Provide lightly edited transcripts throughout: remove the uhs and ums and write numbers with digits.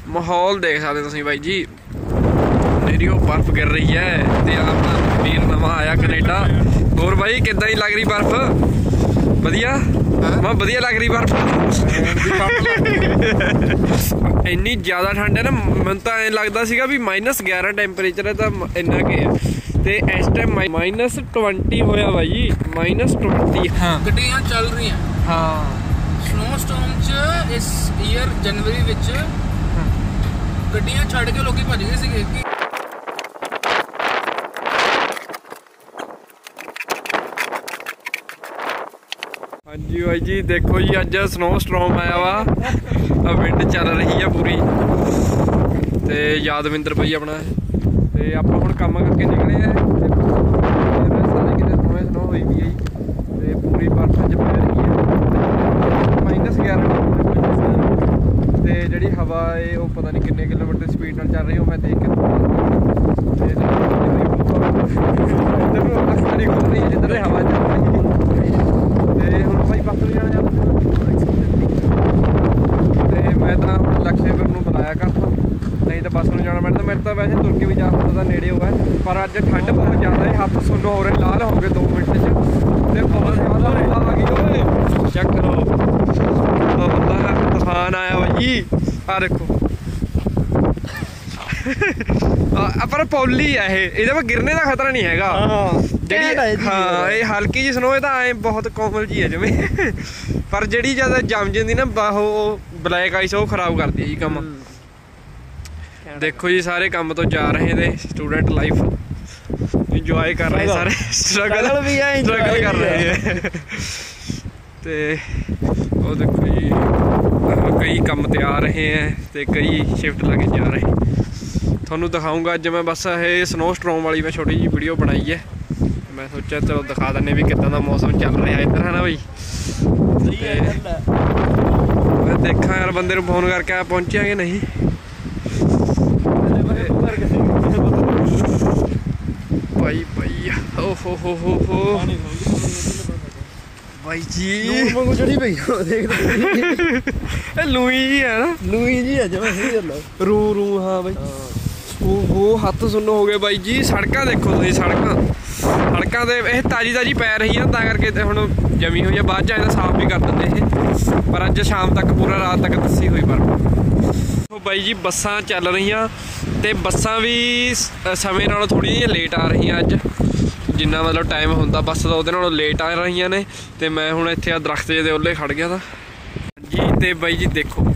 माहौल देख सकते तुसीं बाई जी, मेरी वो बर्फ गिर रही है ते अपना वीर नवा आया कनेडा। होर बाई किद्दां दी लग रही बर्फ? वधिया मैं वधिया लग रही बर्फ। इन्नी ज़्यादा ठंड है ना, मैं तो ऐ लगता सीगा भी -11 टैंपरेचर है, तो इन्ना के है ते इस टाइम -20 होया भाई, -20। हाँ गड्डियां चल रही हैं। हाँ स्नो स्टॉर्म च इस ईयर जनवरी विच गड्डियां छड़ के लोग भज गए सीगे। हाँ जी भाई जी, देखो जी अज स्नो स्टॉर्म आया वा, विंड चल रही है पूरी ते यादविंदर भाई अपना ते ਆਪਾਂ ਹੁਣ ਕੰਮ ਕਰਕੇ ਨਿਕਲੇ ਆ ਸਾਰੇ ਕਿਤੇ स्नो ਹੋਈ ਵੀ ਹੈ ਤੇ ਪੂਰੀ ਬਰਫ਼ ਚ ਪੈ ਰਹੀ ਹੈ। -11 ਤੇ ਜਿਹੜੀ ਹਵਾ ਹੈ ਉਹ ਪਤਾ ਨਹੀਂ ਕਿੰਨੇ ਕਿਲੋਮੀਟਰ ਸਪੀਡ ਨਾਲ ਚੱਲ ਰਹੀ, ਉਹ ਮੈਂ ਦੇਖ ਕੇ ਤੇ ਇੱਧਰ ਨੂੰ ਰਸਤਾ ਨਹੀਂ ਖੁੱਲ ਰਹੀ ਜਿੱਧਰ ਹਵਾ ਚੱਲ ਰਹੀ ਤੇ ਹੁਣ ਭਾਈ ਬੱਸ ਨੂੰ ਜਾਣਾ ਤੇ ਮੈਂ ਤਾਂ ਲਕਸ਼ੇਪੁਰ ਨੂੰ ਬੁਲਾਇਆ ਕਰਤਾ, नहीं तो बस में जाना पैंदा। मेरे तो वैसे तुर के भी जा सकता नेड़े हुआ है, पर अज ठंड बहुत ज़्यादा है, हाथ सुन्न हो रहे लाल हो गए 2 मिनट से बहुत ज़्यादा आ गई। चेक करो तूफान आया भाई, आ देखो पर पौली है ये पर गिरने का खतरा नहीं हैगा। हाँ ये हल्की जी स्नो तो ऐ बहुत कोमल जी है जिवें, पर जी ज़्यादा जम जाती ना बाहो ब्लैक आइस वो खराब कर दी जी काम। देखो जी सारे काम तो जा रहे थे, स्टूडेंट लाइफ इंजॉय कर रहे सारे, स्ट्रगल कर रहे हैं ते वो देखो जी कई काम ते आ रहे हैं ते कई शिफ्ट लगे जा रहे हैं। थोनू दिखाऊंगा अज मैं बस ये स्नो स्टॉर्म वाली मैं छोटी जी वीडियो बनाई है, मैं सोचा चलो दिखा दें भी कितना मौसम चल रहा है इधर, है ना भाई। मैं देखा यार बंदे को फोन करके पहुंचे कि नहीं। भाई भाई हो भाई जी चढ़ी पई लूई जी है ना, लूई जी है जमा सही गल रू रू। हाँ भाई वो हाथ सुन्न हो गए भाई जी। सड़क देखो तुम, सड़क ये ताजी पै रही है, करके हम जमी हुई है, बाद च साफ भी कर देंगे, पर अज शाम तक पूरा रात तक दसी हुई बर्फ। भाई जी बसां चल रही ते बसां भी समय नालों थोड़ी जी लेट आ रही अज, जिन्ना मतलब टाइम होंदा बस का उहदे नालों लेट आ रही ने। ते मैं हुण इत्थे दरख्त जे दे ओले खड़ गया था जी। ते बाई जी देखो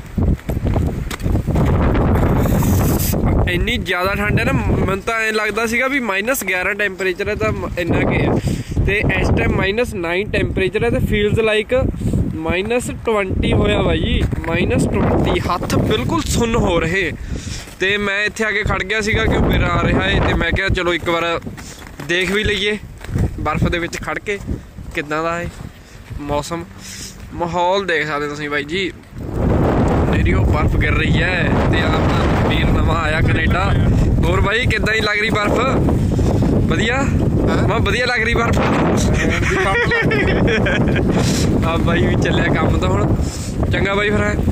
इन्नी ज़्यादा ठंड है ना, मैं तो ऐ लगता सीगा भी -11 टैंपरेचर है, तो इन्ना के है ते इस टाइम -9 टैंपरेचर है, तो फील्स लाइक -20 होया भाई, -20। हत्थ बिल्कुल सुन्न हो रहे ते मैं इत्थे आके खड़ गया सीगा क्यों मेरा आ रहा है, ते मैं क्या चलो एक बार देख भी लईए बर्फ दे विच खड़ के किदां दा है मौसम। माहौल देख सकते तुसीं बाई जी, मेरी वो बर्फ गिर रही है ते अपना वीर नवा आया कनेडा। होर भाई किदां दी लग रही बर्फ? वधिया मैं वधिया लग रही बर्फ। हाँ भाई भी चलिया काम तो हुण चंगा भाई फिर है।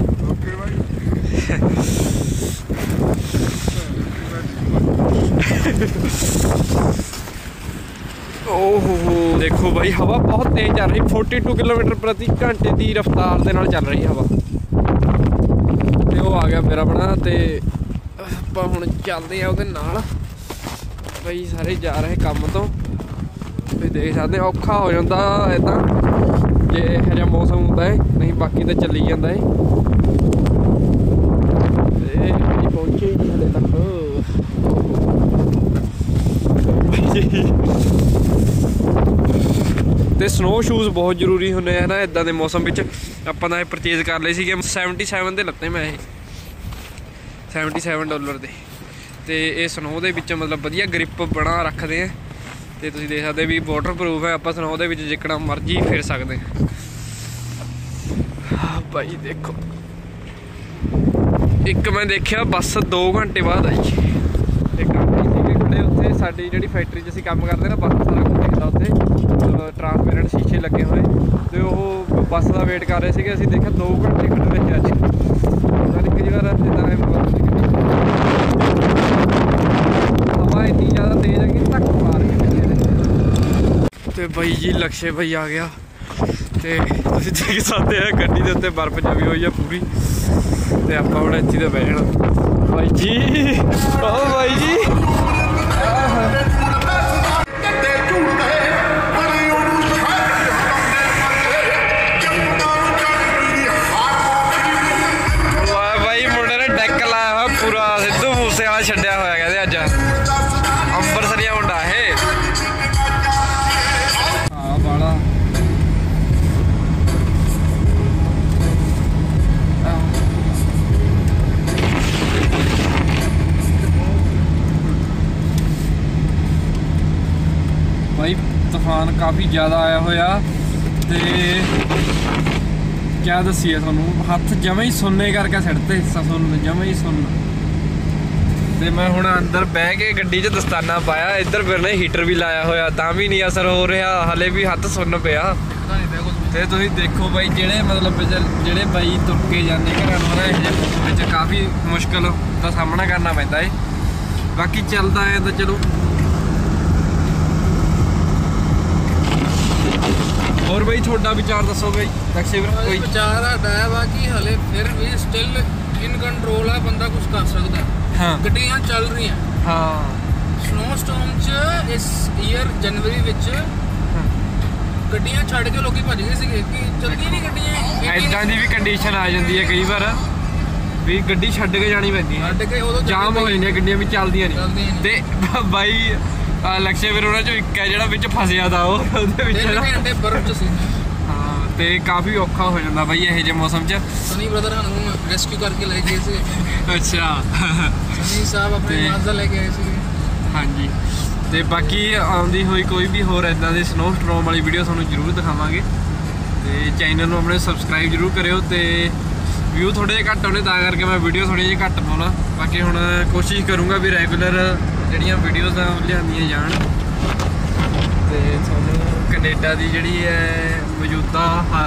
ओहो देखो भाई हवा बहुत तेज चल रही, 42 किलोमीटर प्रति घंटे की रफ्तार के नाल चल रही हवा। ते वो आ गया मेरा बना ते आपां हुण चलदे आ उहदे नाल भाई, सारे जा रहे काम तो ते देख सकते औखा हो जाता इदां जे इहो जिहा मौसम हुंदा है, नहीं बाकी तो चली जाता है। ते पहुंचे ही नहीं हले तक ते स्नो शूज़ बहुत जरूरी होंगे है ना इदा के मौसम में। ਆਪਾਂ ਤਾਂ परचेज कर ले 77 ਦੇ ਲੱਤੇ मैं ये $77 ਦੇ ਤੇ ਇਹ स्नो ਦੇ ਵਿੱਚ मतलब ਵਧੀਆ ग्रिप बना रखते हैं। तो तुम देख सकते भी वाटरप्रूफ है, आप स्नो ਦੇ ਵਿੱਚ जिकड़ा मर्जी फिर सकते हैं। भाई देखो एक मैं देखा बस 2 घंटे बाद आई, एक खड़े उत्थे साडी जिहड़ी फैक्ट्री च असीं काम करते ना, बस सारा कुछ दिखदा उत्थे ट्रांसपेरेंट शीशे लगे हुए, तो वो बस का वेट कर रहे थे। असीं देखा 2 घंटे खड़े रहे अज, कई बार ਬਾਈ ਜੀ ਲਕਸ਼ੇ ਬਾਈ ਆ ਗਿਆ ਤੇ ਤੁਸੀਂ ਦੇਖ ਸਕਦੇ ਆ ਗੱਡੀ ਦੇ ਉੱਤੇ ਬਰਫ਼ ਜਮੀ ਹੋਈ ਆ ਪੂਰੀ ਤੇ ਆਪਾਂ ਹੁਣ ਇੱਥੇ ਤੇ ਬਹਿ ਜਾਣਾ ਬਾਈ ਜੀ। ਓ ਬਾਈ ਜੀ ਬਾਈ ਮੁੰਡੇ ਨੇ ਡੈਕ ਲਾਇਆ ਹੋਇਆ ਪੂਰਾ ਸਿੱਧੂ ਮੂਸੇ ਵਾਲਾ ਛੱਡਿਆ ਹੋਇਆ ਕਹਿੰਦੇ ਅੱਜ ਅੰਬਰਸਰੀਆ ਮੁੰਡਾ ਇਹ ਬਾਲਾ भाई तूफान काफ़ी ज़्यादा आया होया ते क्या दसीए थानू हत्थ जमे ही सुनने करके सिड़ते सुन जमे ही सुन ते मैं हुण अंदर बह के गड्डी च दस्ताना पाया इधर फिर ने हीटर भी लाया होया तां भी नहीं असर हो रहा हले भी हत्थ सुन पिया ते तुसीं देखो बाई जेड़े मतलब जेड़े बाई तुर के जाने घरां नूं ना इह काफ़ी मुश्किल दा सामना करना पैंदा है बाकी चलदा है तो चलो। और भाई थोड़ा विचार दसो भाई लक्ष्य कोई विचार साडा है बाकी हले फिर भी स्टिल इन कंट्रोल है बंदा कुछ कर सकता है। हाँ गड्डियां चल रही हैं। हाँ स्नो स्टॉर्म च इस ईयर जनवरी विच गड्डियां छड़ के लोग भज गए सीगे कि चलदी नहीं गड्डियां इदां दी भी कंडीशन आ जाती है कई बार भी गड्डी छड़ के जानी पैंदी है छड़ के उदों जाम हो जांदियां गड्डियां भी चलदियां नहीं ते भाई लक्ष्य फिर उन्होंने जो एक है जिहड़ा विच फसिया था ਉਹਦੇ ਵਿੱਚ ਘੰਟੇ ਬਰਫ਼ ਚ ਸੀ। ਹਾਂ ਤੇ ਕਾਫੀ ਔਖਾ ਹੋ ਜਾਂਦਾ ਬਾਈ ਇਹੋ ਜਿਹੇ ਮੌਸਮ 'ਚ। ਸਨੀ ਬ੍ਰਦਰ ਨੂੰ ਰੈਸਕਿਊ ਕਰਕੇ ਲੈ ਗਏ ਸੀ। ਅੱਛਾ ਸਨੀ ਸਾਹਿਬ ਆਪਣੇ ਮਾਜ਼ਾ ਲੈ ਕੇ ਆਏ ਸੀ। ਹਾਂਜੀ ਤੇ ਬਾਕੀ ਆਉਂਦੀ ਹੋਈ ਕੋਈ ਵੀ ਹੋਰ ਇਦਾਂ ਦੀ ਸਨੋ ਸਟੋਰਮ ਵਾਲੀ ਵੀਡੀਓ ਤੁਹਾਨੂੰ ਜ਼ਰੂਰ ਦਿਖਾਵਾਂਗੇ ਤੇ ਚੈਨਲ ਨੂੰ ਆਪਣੇ ਸਬਸਕ੍ਰਾਈਬ ਜ਼ਰੂਰ ਕਰਿਓ ਤੇ ਵਿਊ ਥੋੜੇ ਜਿਹੇ ਘੱਟ ਆਉਣੇ ਤਾਂ ਕਰਕੇ ਮੈਂ ਵੀਡੀਓ ਥੋੜੀ ਜਿਹੀ ਘੱਟ ਪਾਉਣਾ ਬਾਕੀ ਹੁਣ ਕੋਸ਼ਿਸ਼ ਕਰੂੰਗਾ ਵੀ ਰੈਗੂਲਰ ਜਿਹੜੀਆਂ ਵੀਡੀਓਜ਼ ਆ ਲਿਆਂਦੀਆਂ ਜਾਣ ਤੇ ਤੁਹਾਨੂੰ ਕੈਨੇਡਾ ਦੀ ਜਿਹੜੀ ਹੈ ਮੌਜੂਦਾ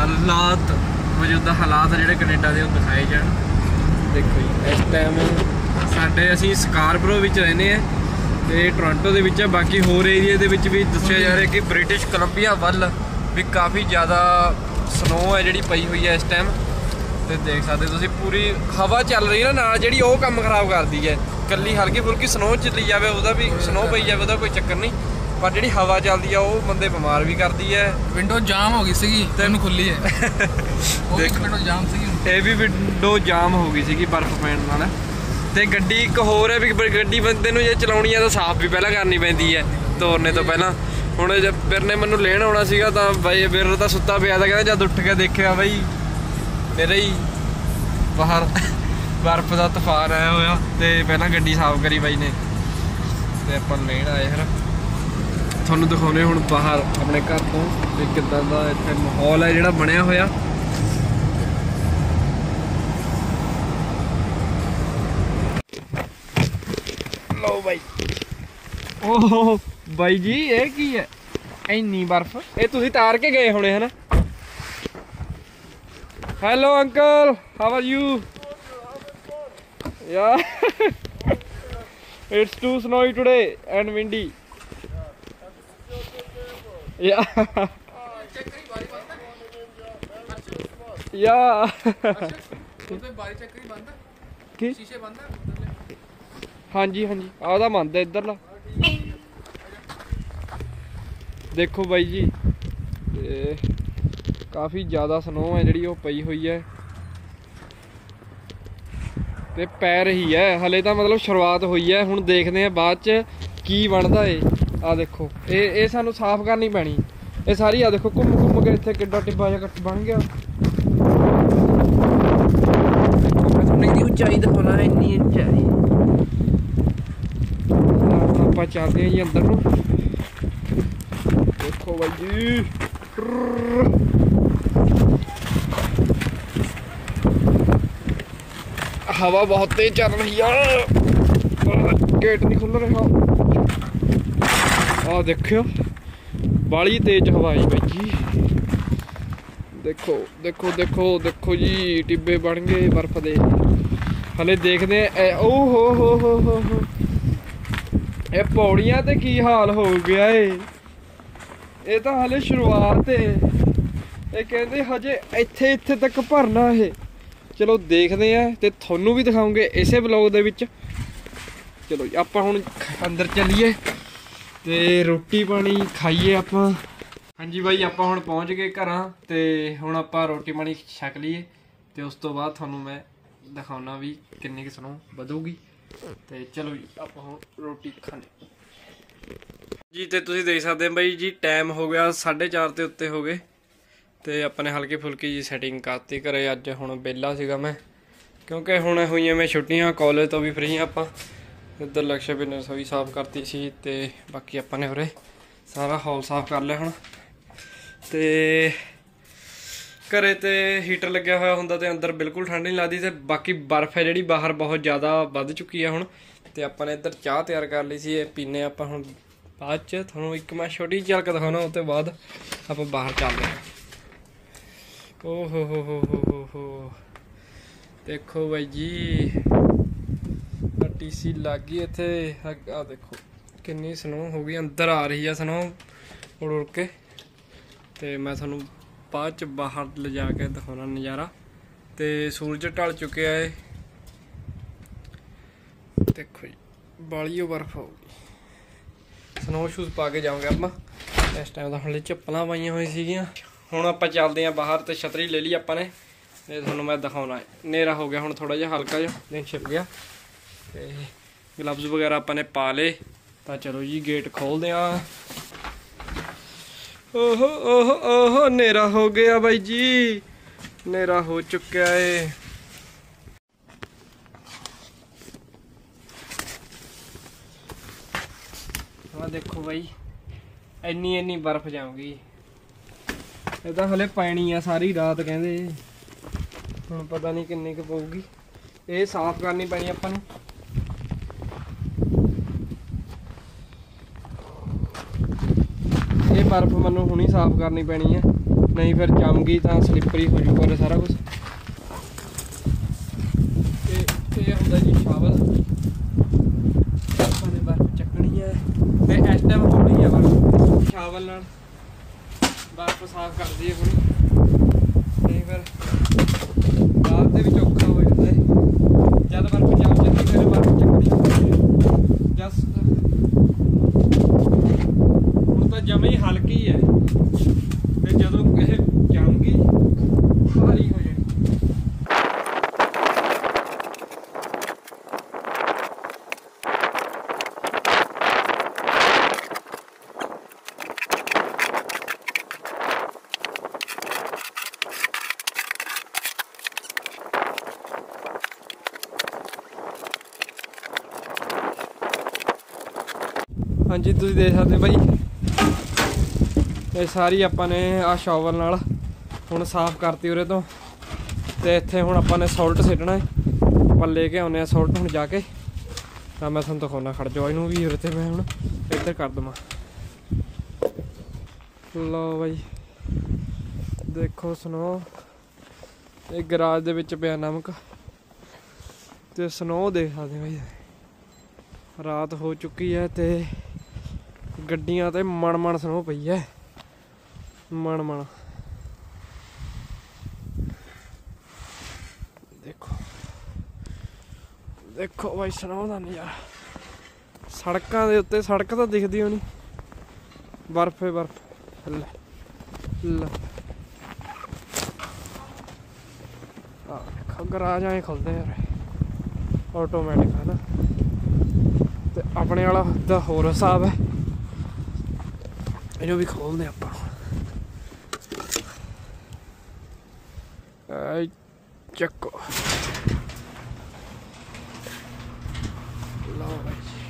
ਹਾਲਾਤ ਜਿਹੜੇ ਕੈਨੇਡਾ ਦੇ ਉਹ ਦਿਖਾਏ ਜਾਣ। ਦੇਖੋ ਜੀ ਇਸ ਟਾਈਮ ਸਾਡੇ ਅਸੀਂ ਸਕਾਰਬਰੋ ਵਿੱਚ ਰਹਿੰਦੇ ਆ ਤੇ ਟੋਰਾਂਟੋ ਦੇ ਵਿੱਚ ਬਾਕੀ ਹੋਰ ਏਰੀਆ ਦੇ ਵਿੱਚ ਵੀ ਦੱਸਿਆ ਜਾ ਰਿਹਾ ਕਿ ਬ੍ਰਿਟਿਸ਼ ਕੋਲੰਬੀਆ ਵੱਲ ਵੀ ਕਾਫੀ ਜ਼ਿਆਦਾ ਸਨੋ ਹੈ ਜਿਹੜੀ ਪਈ ਹੋਈ ਹੈ ਇਸ ਟਾਈਮ ਤੇ ਦੇਖ ਸਕਦੇ ਤੁਸੀਂ ਪੂਰੀ ਹਵਾ ਚੱਲ ਰਹੀ ਨਾ ਨਾਲ ਜਿਹੜੀ ਉਹ ਕੰਮ ਖਰਾਬ ਕਰਦੀ ਹੈ ਕੱਲੀ ਹਲਕੀ ਫੁਲਕੀ ਸਨੋ ਚੱਲੀ ਜਾਵੇ ਉਹਦਾ ਵੀ ਸਨੋ ਪਈ ਜਾਵੇ ਉਹਦਾ ਕੋਈ ਚੱਕਰ ਨਹੀਂ ਪਰ ਜਿਹੜੀ ਹਵਾ ਚੱਲਦੀ ਆ ਉਹ ਬੰਦੇ ਬਿਮਾਰ ਵੀ ਕਰਦੀ ਹੈ। ਵਿੰਡੋ ਜਾਮ ਹੋ ਗਈ ਸੀਗੀ ਤੇ ਇਹਨੂੰ ਖੁੱਲੀ ਹੈ ਦੇਖ ਵਿੰਡੋ ਜਾਮ ਸੀਗੀ ਇਹ ਵੀ ਵਿੰਡੋ ਜਾਮ ਹੋ ਗਈ ਸੀਗੀ ਬਰਫ਼ ਪੈਣ ਨਾਲ ਤੇ ਗੱਡੀ ਇੱਕ ਹੋਰ ਹੈ ਵੀ ਗੱਡੀ ਬੰਦੇ ਨੂੰ ਜੇ ਚਲਾਉਣੀ ਆ ਤਾਂ ਸਾਫ਼ ਵੀ ਪਹਿਲਾਂ ਕਰਨੀ ਪੈਂਦੀ ਹੈ ਤੋਰਨੇ ਤੋਂ ਪਹਿਲਾਂ। ਹੁਣ ਵੀਰ ਨੇ ਮੈਨੂੰ ਲੈਣ ਆਉਣਾ ਸੀਗਾ ਤਾਂ ਬਾਈ ਵੀਰ ਤਾਂ ਸੁੱਤਾ ਪਿਆ ਤਾਂ ਕਹਿੰਦਾ ਜਦ ਉੱਠ ਕੇ ਦੇਖਿਆ ਬਾਈ ਮੇਰੇ ਹੀ ਬਾਹਰ ਬਰਫ਼ ਦਾ ਤੂਫਾਨ ਆਇਆ ਹੋਇਆ ਤੇ ਪਹਿਲਾਂ ਗੱਡੀ ਸਾਫ਼ ਕਰੀ ਬਾਈ ਨੇ ਤੇ ਆਪਾਂ ਲੈਣ ਆਏ ਫਿਰ ਤੁਹਾਨੂੰ ਦਿਖਾਉਣੇ ਹੁਣ ਬਾਹਰ ਆਪਣੇ ਘਰ ਤੋਂ ਤੇ ਕਿੱਦਾਂ ਦਾ ਇੱਥੇ ਮਾਹੌਲ ਹੈ ਜਿਹੜਾ ਬਣਿਆ ਹੋਇਆ। ਲਓ ਬਾਈ ਓਹ ਬਾਈ ਜੀ ਇਹ ਕੀ ਹੈ ਇੰਨੀ ਬਰਫ਼ ਇਹ ਤੁਸੀਂ ਤਾਰ ਕੇ ਗਏ ਹੋਣੇ ਹਨਾ। Hello uncle, how are you? Yeah. It's too snowy today and windy. Yeah. Yeah. ਕੀ ਸ਼ੀਸ਼ੇ ਬੰਦ ਹੈ? ਹਾਂਜੀ ਹਾਂਜੀ ਆਹ ਬੰਦ ਹੈ ਇੱਧਰਲਾ ਦੇਖੋ ਬਾਈ ਜੀ ਤੇ ਕਾਫੀ ਜ਼ਿਆਦਾ ਸਨੋ ਹੈ ਜਿਹੜੀ ਉਹ ਪਈ ਹੋਈ ਹੈ ਤੇ ਪੈ ਰਹੀ ਹੈ ਹਲੇ ਤਾਂ ਮਤਲਬ ਸ਼ੁਰੂਆਤ ਹੋਈ ਹੈ ਹੁਣ ਦੇਖਦੇ ਆ ਬਾਅਦ ਚ ਕੀ ਬਣਦਾ ਏ। ਆ ਦੇਖੋ ਇਹ ਸਾਨੂੰ ਸਾਫ਼ ਕਰਨੀ ਪੈਣੀ ਇਹ ਸਾਰੀ ਆ ਦੇਖੋ ਘੁੰਮ ਕੇ ਇੱਥੇ ਕਿੱਡਾ ਟਿੱਬਾ ਜਿਹਾ ਬਣ ਗਿਆ। ਇੰਨੀ ਉਚਾਈ ਦਿਖਾਉਣਾ ਇੰਨੀ ਉਚਾਈ ਆਪਾਂ ਚੱਲਦੇ ਹਾਂ ਜੀ ਅੰਦਰ ਨੂੰ ਦੇਖੋ ਬਾਈ ਜੀ हवा बहुत तेज चल रही है गेट नहीं खुल रहा आ देखो बाली तेज हवा आई भाई जी देखो देखो देखो देखो जी टिब्बे बन गए बर्फ दे हले देखते ओ हो ये पौड़ियां ते की हाल हो गया है ਇਹ ਤਾਂ ਹਾਲੇ ਸ਼ੁਰੂਆਤ ਏ। ਇਹ ਕਹਿੰਦੇ ਹਜੇ ਇੱਥੇ ਤੱਕ ਭਰਨਾ ਇਹ। ਚਲੋ ਦੇਖਦੇ ਆ ਤੇ ਤੁਹਾਨੂੰ ਵੀ ਦਿਖਾਉਂਗੇ ਇਸੇ ਵਲੌਗ ਦੇ ਵਿੱਚ। ਚਲੋ ਜੀ ਆਪਾਂ ਹੁਣ ਅੰਦਰ ਚੱਲੀਏ ਤੇ ਰੋਟੀ ਪਾਣੀ ਖਾਈਏ ਆਪਾਂ। ਹਾਂਜੀ ਬਾਈ ਆਪਾਂ ਹੁਣ ਪਹੁੰਚ ਗਏ ਘਰਾਂ ਤੇ ਹੁਣ ਆਪਾਂ ਰੋਟੀ ਪਾਣੀ ਛਕ ਲਈਏ ਤੇ ਉਸ ਤੋਂ ਬਾਅਦ ਤੁਹਾਨੂੰ ਮੈਂ ਦਿਖਾਉਣਾ ਵੀ ਕਿੰਨੀ ਕੁ ਸਨੋ ਵਧੂਗੀ। ਤੇ ਚਲੋ ਜੀ ਆਪਾਂ ਹੁਣ ਰੋਟੀ ਖਾਣੇ ਜੀ। ਤੇ ਤੁਸੀਂ ਦੇਖ ਸਕਦੇ ਹੋ ਬਾਈ ਜੀ ਟਾਈਮ ਹੋ ਗਿਆ 4:30 ਦੇ ਉੱਤੇ ਹੋ ਗਏ ਤੇ ਆਪਾਂ ਨੇ ਹਲਕੀ ਫੁਲਕੀ ਜੀ ਸੈਟਿੰਗ ਕਰਤੀ ਘਰੇ। ਅੱਜ ਹੁਣ ਵਿਹਲਾ ਸੀਗਾ ਮੈਂ ਕਿਉਂਕਿ ਹੁਣ ਹੋਈਆਂ ਮੈਂ ਛੁੱਟੀਆਂ, ਕਾਲਜ ਤੋਂ ਵੀ ਫਰੀ ਆਪਾਂ। ਇੱਧਰ ਲਕਸ਼ੇ ਨੇ ਰਸੋਈ ਸਾਫ਼ ਕਰਤੀ ਸੀ ਤੇ ਬਾਕੀ ਆਪਾਂ ਨੇ ਉਰੇ ਸਾਰਾ ਹਾਲ ਸਾਫ਼ ਕਰ ਲਿਆ ਹੁਣ। ਤੇ ਘਰੇ ਤੇ ਹੀਟਰ ਲੱਗਿਆ ਹੋਇਆ ਹੁੰਦਾ ਤੇ ਅੰਦਰ ਬਿਲਕੁਲ ਠੰਡ ਨਹੀਂ ਲੱਗਦੀ ਤੇ ਬਾਕੀ ਬਰਫ਼ ਹੈ ਜਿਹੜੀ ਬਾਹਰ ਬਹੁਤ ਜ਼ਿਆਦਾ ਵੱਧ ਚੁੱਕੀ ਹੈ ਹੁਣ। ਤੇ ਆਪਾਂ ਨੇ ਇੱਧਰ ਚਾਹ ਤਿਆਰ ਕਰ ਲਈ ਸੀ, ਇਹ ਪੀਨੇ ਆਪਾਂ ਹੁਣ ਬਾਅਦ 'ਚ। ਤੁਹਾਨੂੰ ਇੱਕ ਮੈਂ ਛੋਟੀ ਝਲਕ ਦਿਖਾਉਣਾ, ਉਹ ਤੋਂ ਬਾਅਦ ਆਪਾਂ ਬਾਹਰ ਚੱਲਦੇ ਹਾਂ। ਓ ਹੋ ਦੇਖੋ ਬਾਈ ਜੀ TC ਲੱਗ ਗਈ ਇੱਥੇ। ਆ ਦੇਖੋ ਕਿੰਨੀ ਸਨੋ ਹੋ ਗਈ, ਅੰਦਰ ਆ ਰਹੀ ਆ ਸਨੋ ਉੜ ਕੇ। ਤੇ ਮੈਂ ਤੁਹਾਨੂੰ ਬਾਅਦ 'ਚ ਬਾਹਰ ਲਿਜਾ ਕੇ ਦਿਖਾਉਣਾ ਨਜ਼ਾਰਾ। ਤੇ ਸੂਰਜ ਢਲ ਚੁੱਕਿਆ ਏ, ਦੇਖੋ ਜੀ ਬਾਲੀ ਬਰਫ਼ ਹੋ ਗਈ। ਸਨੋ ਸ਼ੂਜ਼ ਪਾ ਕੇ ਜਾਵਾਂਗੇ ਆਪਾਂ। ਇਸ ਟਾਈਮ ਤਾਂ ਹਲੇ ਚੱਪਲਾਂ ਪਾਈਆਂ ਹੋਈਆਂ ਸੀਗੀਆਂ। ਹੁਣ ਆਪਾਂ ਚੱਲਦੇ ਹਾਂ ਬਾਹਰ ਤੇ ਛਤਰੀ ਲੈ ਲਈ ਆਪਾਂ ਨੇ ਤੇ ਤੁਹਾਨੂੰ ਮੈਂ ਦਿਖਾਉਣਾ ਹੈ। ਹਨੇਰਾ ਹੋ ਗਿਆ ਹੁਣ ਥੋੜਾ ਜਿਹਾ, ਹਲਕਾ ਜਿਹਾ ਦਿਨ ਛਿਪ ਗਿਆ ਤੇ ਗਲਵਜ਼ ਵਗੈਰਾ ਆਪਾਂ ਨੇ ਪਾ ਲਏ। ਤਾਂ ਚਲੋ ਜੀ ਗੇਟ ਖੋਲਦੇ ਆ। ਓਹੋ ਹਨੇਰਾ ਹੋ ਗਿਆ ਬਾਈ ਜੀ, ਹਨੇਰਾ ਹੋ ਚੁੱਕਿਆ ਏ। ਆ ਦੇਖੋ ਬਾਈ ਇੰਨੀ ਬਰਫ਼ ਜਾਊਗੀ। ਇਹ ਤਾਂ ਹਲੇ ਪੈਣੀ ਆ ਸਾਰੀ ਰਾਤ ਕਹਿੰਦੇ, ਹੁਣ ਪਤਾ ਨਹੀਂ ਕਿੰਨੀ ਕੁ ਪਊਗੀ। ਇਹ ਸਾਫ਼ ਕਰਨੀ ਪੈਣੀ ਆਪਾਂ ਨੂੰ। ਇਹ ਬਰਫ਼ ਮੈਨੂੰ ਹੁਣੀ ਸਾਫ਼ ਕਰਨੀ ਪੈਣੀ ਹੈ, ਨਹੀਂ ਫਿਰ ਜੰਮ ਗਈ ਤਾਂ ਸਲਿੱਪਰੀ ਹੋ ਜੂਗਾ ਸਾਰਾ ਕੁਝ। ਤੇ ਇਹ ਹੁੰਦਾ ਜੀ ਸ਼ਾਵਲ, ਆਪਾਂ ਨੇ ਬਰਫ਼ ਚੱਕਣੀ ਹੈ ਤੇ ਇਸ ਟਾਈਮ ਹੌਲੀ ਆ ਬਰਫ਼। ਸ਼ਾਵਲ ਨਾਲ ਬਰਫ਼ ਸਾਫ਼ ਕਰਦੀ ਹੈ ਪੂਰੀ, ਨਹੀਂ ਫਿਰ ਬਾਅਦ ਦੇ ਵਿੱਚ ਔਖਾ ਹੋ ਜਾਂਦਾ ਹੈ। ਜਦ ਬਰਫ਼ ਜੰਮ ਜਾਂਦੀ ਫਿਰ ਬਰਫ਼ ਚੱਕਣੀ ਹੁੰਦੀ ਹੈ। ਜਸ ਹੁਣ ਤਾਂ ਜਮੇ ਹੀ ਹਲਕੀ ਹੈ ਤੇ ਜਦੋਂ ਇਹ ਜੰਮ ਗਈ ਭਾਰੀ ਹੋ ਜਾਣੀ। ਹਾਂਜੀ ਤੁਸੀਂ ਦੇਖ ਸਕਦੇ ਬਾਈ ਇਹ ਸਾਰੀ ਆਪਾਂ ਨੇ ਆਹ ਸ਼ਾਵਲ ਨਾਲ ਹੁਣ ਸਾਫ਼ ਕਰਤੀ ਉਰੇ ਤੋਂ। ਤੇ ਇੱਥੇ ਹੁਣ ਆਪਾਂ ਨੇ ਸੌਲਟ ਸਿੱਟਣਾ ਹੈ, ਆਪਾਂ ਲੈ ਕੇ ਆਉਂਦੇ ਹਾਂ ਸੌਲਟ ਹੁਣ ਜਾ ਕੇ। ਤਾਂ ਮੈਂ ਤੁਹਾਨੂੰ ਦਿਖਾਉਣਾ, ਖੜ ਜਾਓ ਇਹਨੂੰ ਵੀ ਉਰੇ ਤੇ ਮੈਂ ਹੁਣ ਇੱਧਰ ਕਰ ਦੇਵਾਂ। ਲਓ ਬਾਈ ਦੇਖੋ ਸਨੋ, ਇਹ ਗਰਾਜ ਦੇ ਵਿੱਚ ਪਿਆ ਨਮਕ ਤੇ ਸਨੋ ਦੇਖ ਸਕਦੇ ਬਾਈ। ਰਾਤ ਹੋ ਚੁੱਕੀ ਹੈ ਤੇ ਗੱਡੀਆਂ ਤੇ ਮਣ ਸਨੋ ਪਈ ਹੈ, ਮਣ। ਦੇਖੋ ਬਾਈ ਸਨੋ ਦਾ ਨਜ਼ਾਰਾ। ਸੜਕਾਂ ਦੇ ਉੱਤੇ, ਸੜਕ ਤਾਂ ਦਿਖਦੀ ਹੋਣੀ, ਬਰਫ਼ ਏ ਬਰਫ਼। ਲੈ ਆ ਦੇਖੋ ਗਰਾਜ ਐਂ ਖੁੱਲਦੇ ਯਾਰ, ਆਟੋਮੈਟਿਕ ਹੈ ਨਾ। ਤੇ ਆਪਣੇ ਵਾਲਾ ਦਾ ਹੋਰ ਹਿਸਾਬ ਹੈ, ਇਹਨੂੰ ਵੀ ਖੋਲਦੇ ਆਪਾਂ। ਚੱਕੋ ਲਓ ਬਾਈ ਜੀ,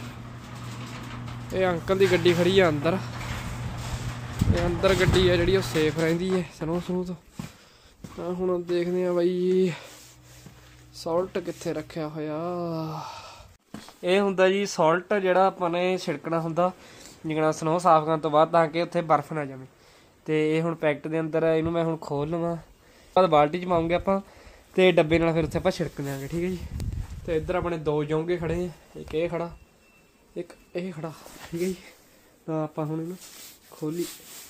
ਇਹ ਅੰਕਲ ਦੀ ਗੱਡੀ ਖੜੀ ਆ ਅੰਦਰ। ਇਹ ਅੰਦਰ ਗੱਡੀ ਹੈ ਜਿਹੜੀ ਉਹ ਸੇਫ ਰਹਿੰਦੀ ਹੈ ਸਨੋ ਤੋਂ। ਤਾਂ ਹੁਣ ਦੇਖਦੇ ਆ ਬਾਈ ਸੌਲਟ ਕਿੱਥੇ ਰੱਖਿਆ ਹੋਇਆ। ਇਹ ਹੁੰਦਾ ਜੀ ਸੌਲਟ ਜਿਹੜਾ ਆਪਾਂ ਨੇ ਛਿੜਕਣਾ ਹੁੰਦਾ ਜਿਗਣਾ ਸਨੋ ਸਾਫ਼ ਕਰਨ ਤੋਂ ਬਾਅਦ, ਤਾਂ ਕਿ ਉੱਥੇ ਬਰਫ਼ ਨਾ ਜਮੇ। ਤੇ ਇਹ ਹੁਣ ਪੈਕਟ ਦੇ ਅੰਦਰ ਹੈ, ਇਹਨੂੰ ਮੈਂ ਹੁਣ ਖੋਲ ਲਵਾਂ, ਬਾਅਦ ਬਾਲਟੀ 'ਚ ਪਾਉਂਗੇ ਆਪਾਂ ਤੇ ਡੱਬੇ ਨਾਲ ਫਿਰ ਉੱਥੇ ਆਪਾਂ ਛਿੜਕ ਦਿਆਂਗੇ। ਠੀਕ ਹੈ ਜੀ। ਤੇ ਇੱਧਰ ਆਪਣੇ ਦੋ ਜੌਂਗੇ ਖੜੇ ਆ, ਇੱਕ ਇਹ ਖੜਾ, ਇੱਕ ਇਹ ਖੜਾ। ਠੀਕ ਹੈ ਜੀ। ਤਾਂ ਆਪਾਂ ਹੁਣ ਇਹਨੂੰ खोली।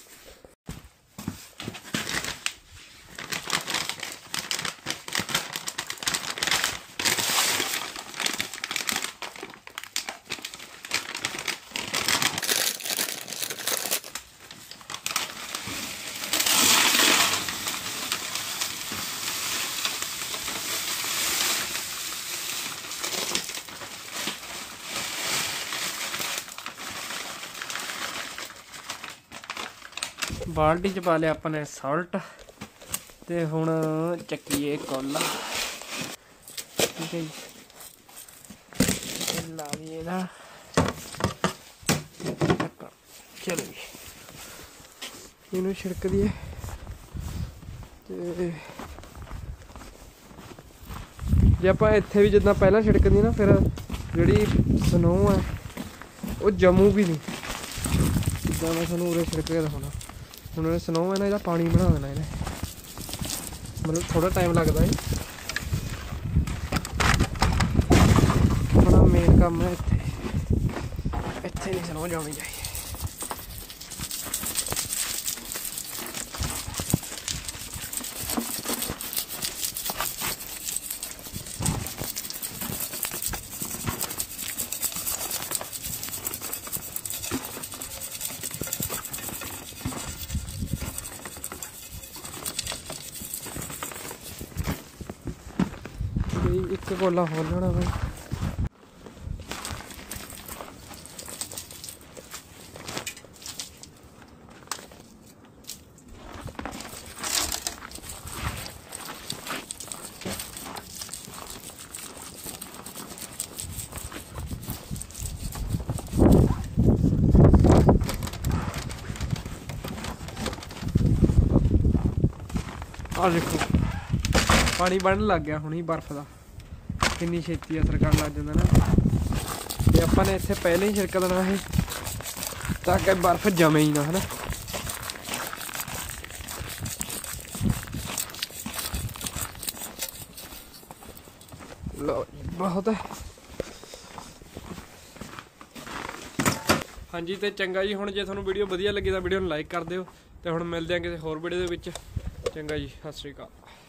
बाल्टी च पा लिया अपने साल्ट ते हुण चक्कीए कोला। ठीक है जी, ला दिए ना। चलो जी इनू छिड़क दिए ते जे आप इत्थे भी जिद्दां पहलां छिड़क दी ना फिर जिहड़ी स्नो है वो जमू भी नहीं। जिद्दां मैं तुहानूं उरे छिड़क के दिखाउणा। हुण स्नो है ना, ਇਹਦਾ पानी बना देना इन्हें, मतलब थोड़ा टाइम लगता है। अपना मेन काम है इत्थे नहीं स्नो जानी चाहिए। एक कोला खोल लेना भाई। आ देखो पानी बढ़न लग गया हुणी बर्फ का, किन्नी छेती असर कर लग जाता ना। ते आपां ने इत्थे पहले ही छिड़क देना है ताकि बर्फ जमे ही ना, है ना। लो बहुत है। हाँ जी तो चंगा जी, हुण जे तुहानूं वीडियो वधिया लगी तो वीडियो नूं लाइक कर दिओ ते हुण मिलदे आं किसी होर वीडियो दे विच। चंगा जी, सत श्री अकाल।